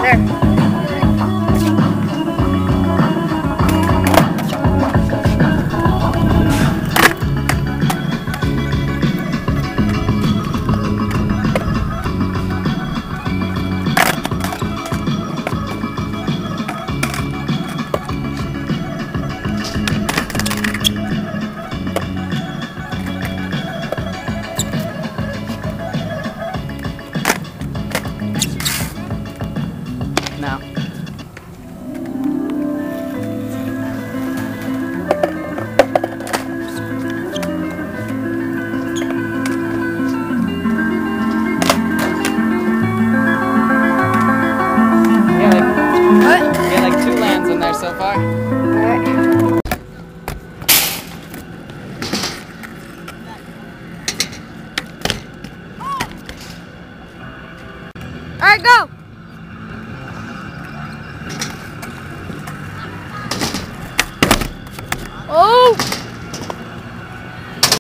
There. Now. What? Yeah, like 2 lands in there so far. Alright. Alright, go! Oh!